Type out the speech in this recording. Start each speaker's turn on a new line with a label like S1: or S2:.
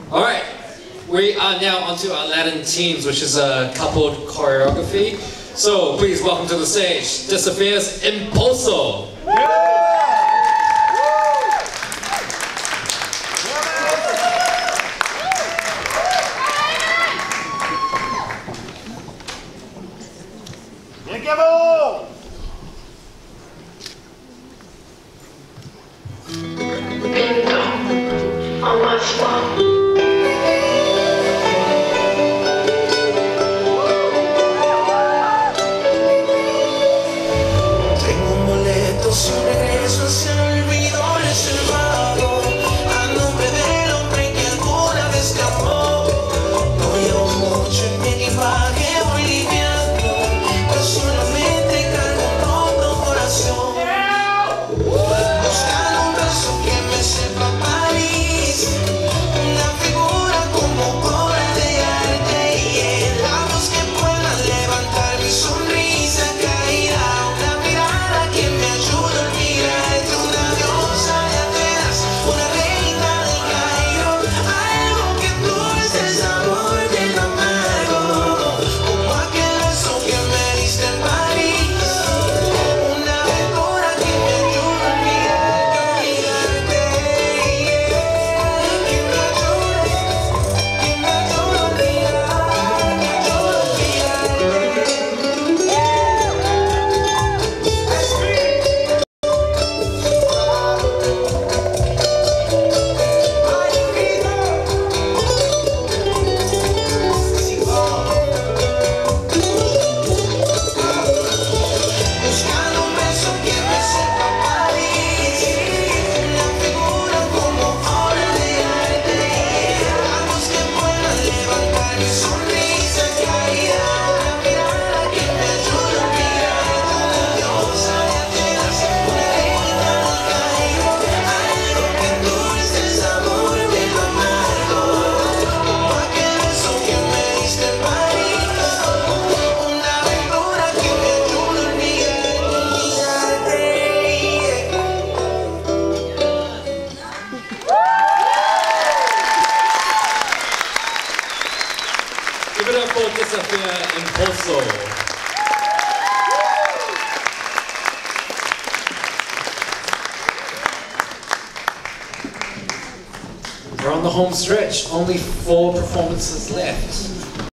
S1: Alright, we are now onto our Latin teams, which is a coupled choreography. So please welcome to the stage, Desafias Impulso. Give it up for Desafias Impulso. We're on the home stretch, only 4 performances left.